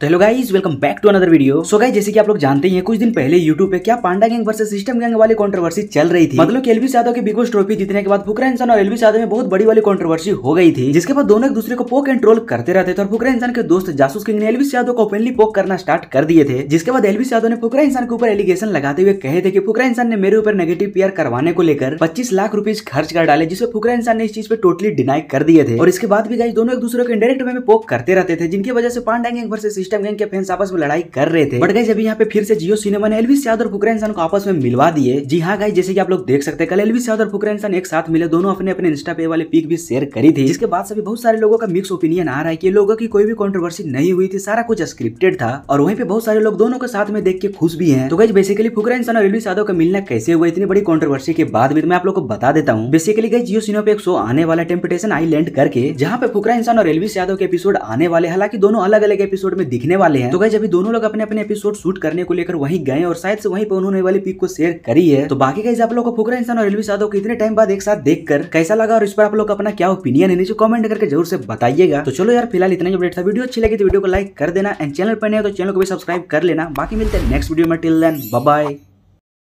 तो hello guys, welcome back to another video. So guys, जैसे कि आप लोग जानते ही हैं, कुछ दिन पहले यूट्यूब पे क्या Panda gang versus system gang वाली कंट्रोवर्सी चल रही थी। मतलब कि एलवी यादव के बिग बॉस ट्रॉफी जीतने के बाद फुकरा इंसान और एलवी यादव में बहुत बड़ी वाली कंट्रोवर्सी हो गई थी, जिसके बाद दोनों एक दूसरे को पोक एंड ट्रोल करते रहते थे। और फुकरा इंसान के दोस्त जासूस किंग ने एलवी यादव को ओपनली पोक करना स्टार्ट कर दिए थे, जिसके बाद एलवी यादव ने फुकरा इंसान के ऊपर एलिगेशन लगाते हुए कहे थे कि फुकरा इंसान ने मेरे ऊपर नेगेटिव पीआर करवाने को लेकर 25 लाख रुपए खर्च कर डाले, जिसमें फुकरा इंसान ने इस चीज पे टोटली डिनाई कर दिए थे। और इसके बाद भी गाइस दोनों एक दूसरे को इनडायरेक्ट वे में पोक करते रहते थे, जिनकी वजह से Panda gang versus system gang के फैंस आपस में लड़ाई कर रहे थे। बट गाइस अभी यहाँ पे फिर से जियो सिनेमा ने एलवी यादव और फुकरा इंसान को आपस में मिलवा दिए। जी हाँ गाइस, जैसे कि आप लोग देख सकते हैं, कल एलवी यादव और फुकरा इंसान एक साथ मिले, दोनों अपने अपने इंस्टा पे वाले पिक भी शेयर करी थी, जिसके बाद से भी बहुत सारे लोगों का मिक्स ओपिनियन आ रहा है कि लोगों की कोई भी कंट्रोवर्सी नहीं हुई थी, सारा कुछ स्क्रिप्टेड था। और वहीं पे बहुत सारे लोग दोनों को साथ में देख के खुश भी हैं। तो गाइस बेसिकली फुकरा इंसान और एलवी यादव का मिलना कैसे हुआ इतनी बड़ी कंट्रोवर्सी के बाद भी, मैं आप लोग को बता देता हूँ। बेसिकली गाइस जियो सिनेमा पे एक शो आने वाला टेम्पटेशन आइलैंड करके, जहाँ पे फुकरा इंसान और एलवी यादव के एपिसोड आने वाले, हालांकि दोनों अलग अलग एपिसोड में दिखने वाले हैं। तो गाइस अभी दोनों लोग अपने अपने एपिसोड शूट करने को लेकर वहीं गए और शायद से वहीं पे उन्होंने वाली पिक को शेयर करी है। तो बाकी गाइस आप लोग को फुकरा इंसान और एलवी यादव को इतने टाइम बाद एक साथ देखकर कैसा लगा और इस पर आप लोग अपना क्या ओपिनियन है नीचे कमेंट करके जरूर से बताइएगा। तो चलो यार, फिलहाल इतना ही अपडेट था। वीडियो अच्छी लगी तो वीडियो को लाइक कर देना एंड चैनल पर नए हो तो चैनल को भी सब्सक्राइब कर लेना। बाकी मिलते हैं नेक्स्ट वीडियो में। Till then bye bye.